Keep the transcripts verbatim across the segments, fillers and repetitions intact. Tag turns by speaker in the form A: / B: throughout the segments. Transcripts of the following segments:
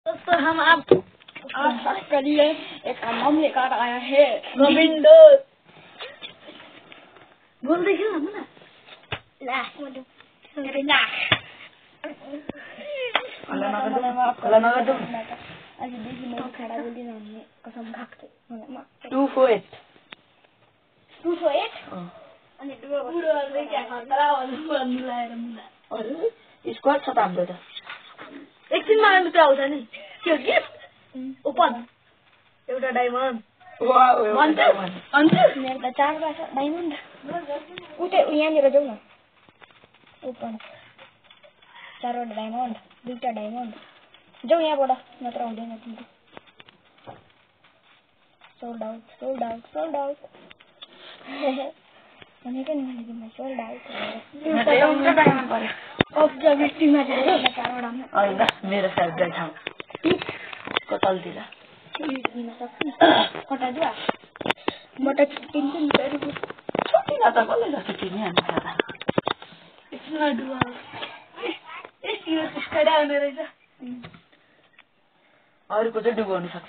A: दोस्तों हम आप आज के लिए एक नाम लेकर आया है गोविंद। बोल देखिए हम ना ला मेरे ना
B: अल्लाह ना कर अल्लाह ना कर
A: आज देखिए मैं खड़ा बोली ना हमने कसम भागते
B: two four eight
A: two four eight अनि दुवै बुढो अहिले क्या खतरा भन्नु लाएर मुला
B: अरे स्क्वाड छ त हाम्रो त
A: एकछिनमा मात्र आउँछ नि के हो गिफ्ट ओपन एउटा डायमन्ड
B: वाउ
A: भन्छ भन्छ मेरो त चारवटा छ डायमन्ड उतै यहाँनिर जाऊ न ओपन चारवटा डायमन्ड दुईटा डायमन्ड जाऊ यहाँबाट नत्र हुँदैन तिम्रो sold out sold out sold out भनेको नि मैले तिमीलाई सोल्ड आउट
B: एउटा डायमन्ड पर्यो
A: अब्जर्भेटिभमा चाहिँ चारवटा
B: हैन मेरो फेभरेट ठाउँ कतलतिर
A: दिन सक्छु कता जुवा म त छुट्टिन्छु नि फेरि
B: छुट्टिन त कसले जस्तो किनि हान्छ त
A: एकछिनमा डुवा यस्तो स्कडा आउने रहेछ
B: अरूको चाहिँ डुबाउनु सक्छ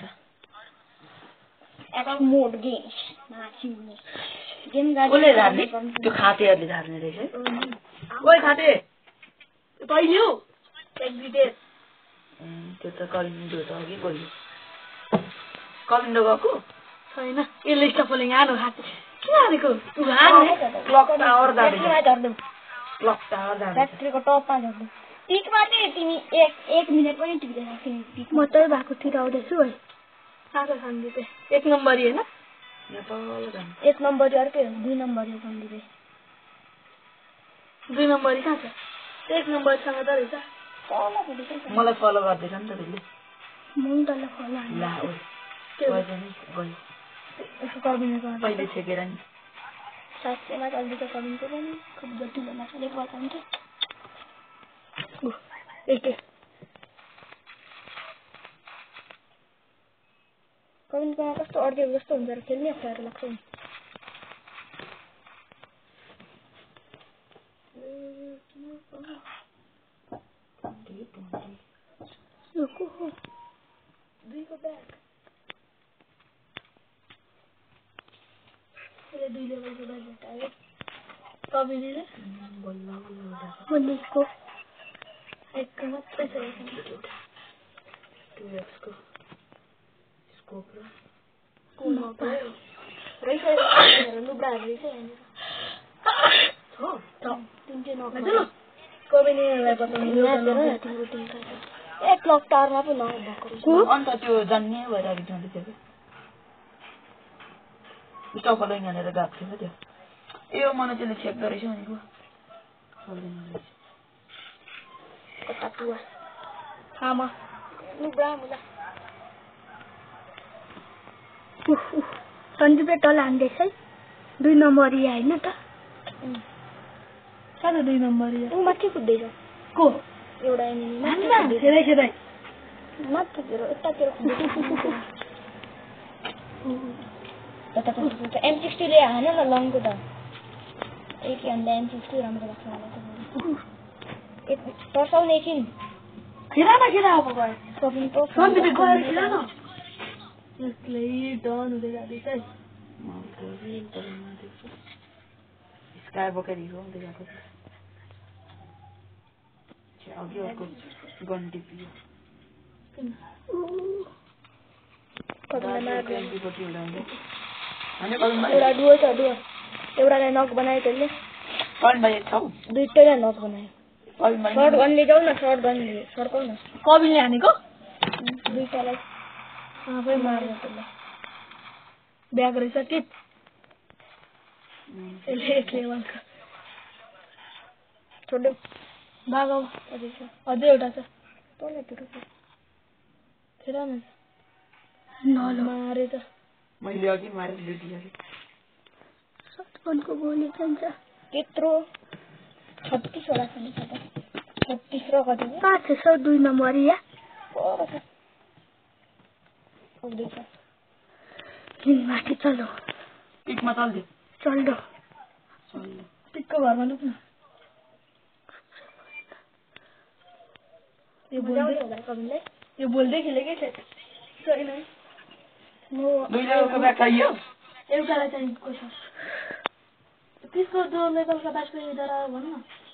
A: एक मोड गेम्स मासिने गेम गाडी
B: कसले झार्ने त्यो खातेहरूले झार्ने रहेछ ओइ खाते
A: पहिले हो एक्जिटेड
B: त्यो त कलिन्डो त अघि गयो कलिन्डो गएको
A: छैन यसले स्टफले हानो खाते किन हानेको तँ हाने
B: क्लक टावर जाँदैछ
A: झर्नु
B: क्लक टावर जाँदैछ
A: फ्याक्ट्रीको टपमा झर्नु पिकमा चाहिँ तिमी एक एक मिनट पनि टिक्दैन पिक म तै भएकोतिर आउँदैछु है कहाँ छ सन्दीप एक नम्बरी होइन एक नम्बरी अर्कै हो दुई नम्बरी हो सन्दीप दुई नम्बरी कहाँ छ एक नम्बरसँग त रहेछ
B: मलाई फलो गर्दैछ नि त त्यसले
A: म तँलाई फलो
B: ला ओइ गयो नि गयो
A: यसो कबिनको
B: पहिले छेकेर नि
A: साँच्चैमा चल्दैछ कबिनको पनि खुब जटिलो माछाले बचाउँछ एक कबिनको कस्तो अर्को जस्तो हुन्छ र खेल्ने अप्ठ्यारो लाग्छ नि दुईको ब्याग यसले दुई लेभलको ब्याग भेटायो कबिनीले बल्लको एक मात्रै छ
B: टु एक्सको स्कोप र
A: स्कोप रहेछ लुगाहरू रहेछ यहाँनिर
B: हो
A: तिन चाहिँ नभएको कबिनीलाई बताउनु ए क्लक टावरमा पो नभएको
B: अन्त त्यो जान्ने भएर अलिक जाँदै थियो कि टपल यहाँनिर गएको थियो त्यो ए यो मलाई त्यसले चेक गरेछ भनेको
A: कता पुवा खामा लुगा मुला सन्दीपले तल हान्दैछ है दुई नम्बरी होइन त कहाँ दुई नम्बरी ऊ माथि कुद्दैछ को एउटा एनिमी खेदाइ खेदाइ माथितिर यतातिर एम सिक्सटीले हान न लङको त एक अन्त एम सिक्सटी राम्रो लाग्छ मलाई त एक तर्साउने एकछिन खेला न खेला अब गयो सपिङ त सन्दीपले गएर खेला न यसले डन हुँदै जाँदैछ है
B: स्काई बोकेर हिरो हुँदै गएको छ अघि अर्को गन टिपियो
A: एउटा डुवो छ डुवो एउटालाई नक बनायो त्यसले दुइटैलाई नक बनायो सर्ट गनले जाऊ न सर्ट गनले सर्काउ न कबिनले हानेको दुइटालाई आफै मार्यो त्यसलाई ब्याग रहेछ टिप यसले एक लेभलको छोड्यो भाग अब अझै छ अझै एउटा छ तलतिर खेर न ल मारे त
B: मैले अघि मारेर लुटिहालेँ
A: सटगनको गोली खान्छ त्यत्रो छत्तिसवटा छ नि त छत्तिस र कति कहाँ छ सर दुई नम्बर या आउँदैछ हिँड माथि चलो
B: पिकमा चल्दे
A: चल्दो पिकको घरमा लुक न यो बोल्दै होला कबिनलाई यो बोल्दै खेलेकै छैन म
B: दुईजनाको ब्याग चाहियो
A: एउटालाई चाहिँ को छ त्यसको जो लेभलका बास्केट डरा भन्न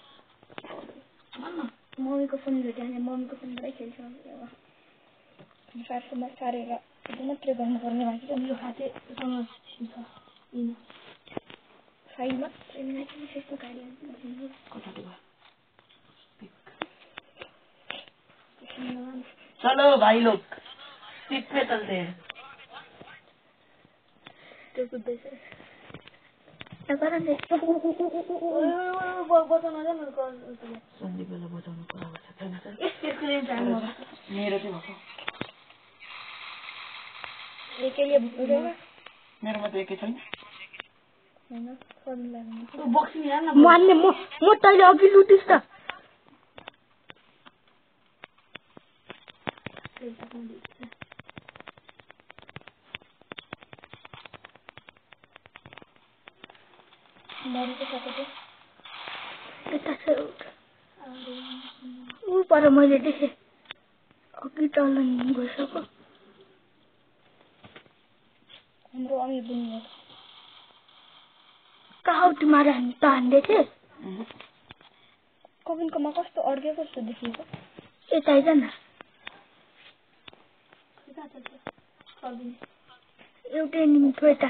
A: भन्न मम्मीको फोन भेट्यो भने मम्मीको फोनबाटै खेल्छ अब सार्समा सारेर मात्रै गर्नुपर्ने भएको छ यो खातेसँग छ यिन फाइल मात्रै मात्रै त्यस्तो गाडी
B: चलो भाई लोग सीट पे चलते हैं
A: त्यो कुद्दैछ
B: सन्दीपलाई बचाउनु कुरा गर्छ छैन सर
A: यसको रेन्ज हाल्नु
B: मेरो चाहिँ भएको
A: एकैले बुझ्दैन
B: मेरोमा त एकै छैन
A: हैन फोन बक्सिङ हेर्न म अन्ने म म तैले अघि लुटिस् त मरेको छ त्यो यता छ ऊ पर मैले देखेँ अघि तल गइसक्यो हाम्रो अमी बुझ्नु कहाँ तिमीहरू हामी त हान्दै थिए कविनकोमा कस्तो अड्केको जस्तो देखिएको यता आइज न एउटै एनिमी थियो यता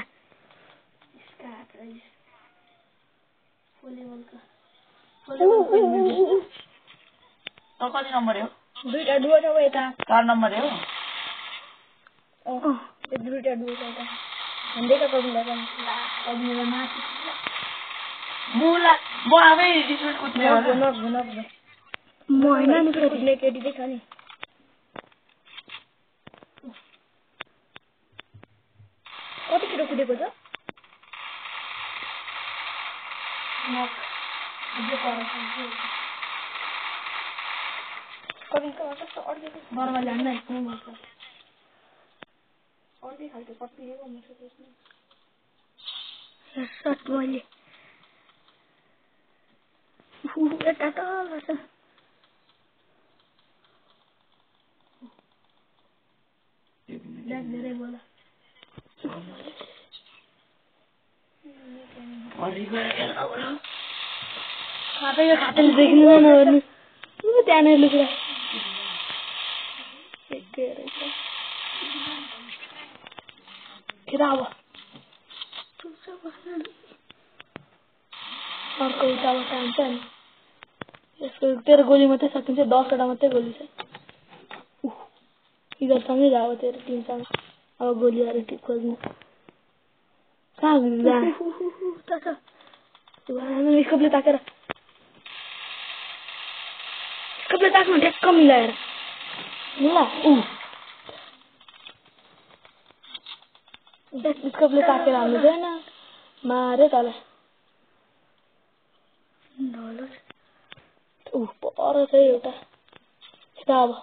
B: त कति नम्बर हो
A: दुईटा डुवो छ यता
B: चार नम्बर हो
A: अँ दुईटा डुवो छ यता हान्दै त कविनलाई पनि कविनलाई माथि
B: मुला म आफै डिस्ट्रिक्ट कुद्ने हो
A: न न न म हैन नि कुद्ने केटी चाहिँ छ नि कति छिटो कुदेको छ कविनको कस्तो अड्केको बर्बाले हान्न आइपुग्नु अर्कै खालको पत्रिएको म सोच्नु सट मैले यता तल छ ब्याग धेरै बोला खाते यो खाते देख्नु नहुनु उ त्यहाँ नै लुक्रा के रहेछ किरा अब अर्को उताबाट हान्छ नि यसको तेरो गोली मात्रै सकिन्छ दसवटा मात्रै गोली छ इधरसँगै जाओ तेरो टिमसँग अब गोलीहरू टिप खोज्नु कहाँ जा स्कोपले ताकेर स्कोपले ताक्नु ठ्याक्क मिलाएर ल ऊ स्कोपले ताकेर हाल्नु छैन मारे तल ऊ पर छ एउटा यता अब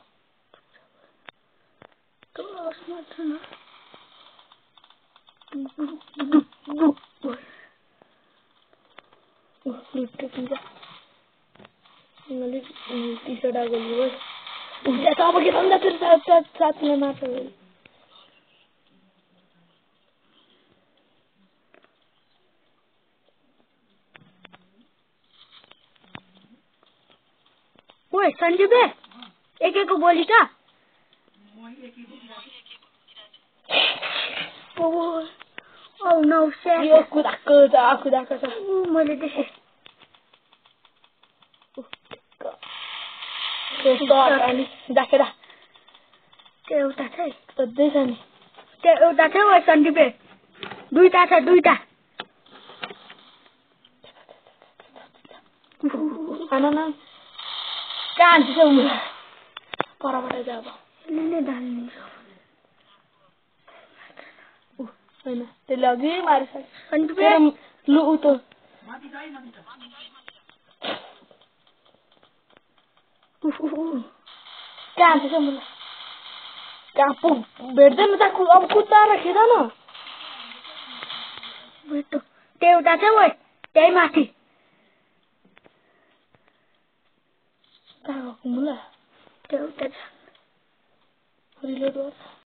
A: तीसवटा गोली हो अब के भन्दा फेरि साथ साथलाई मार्छ ओए सञ्जीव एक एक गोली त ओ नो सेट यो कुदाको छ कुदाको छ मैले देखेँ डाकेर त्यो एउटा छ सधैँ छ नि त्यो एउटा छ ओ सन्दीपे दुईटा छ दुईटा खाना न कहाँ हान्छ उ परबाट जा अब लिने डाल्नु हैन त्यसले अघि मारिसक्यो सन्दीपे लु उ त कहाँ हान्छ मलाई कहाँ पु भेट्दैन त अब कुद्दा खेद न भेट्यो त्यो एउटा छ ओ त्यही माथि कहाँ गएको मुला त्यो एउटा छ रिलोड गर्नु